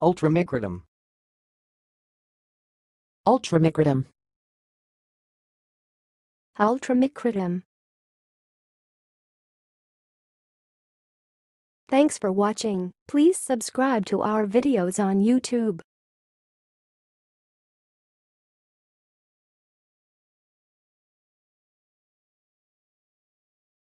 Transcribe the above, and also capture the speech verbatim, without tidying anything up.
ultramicrotome, ultramicrotome, ultramicrotome. Thanks for watching. Please subscribe to our videos on YouTube.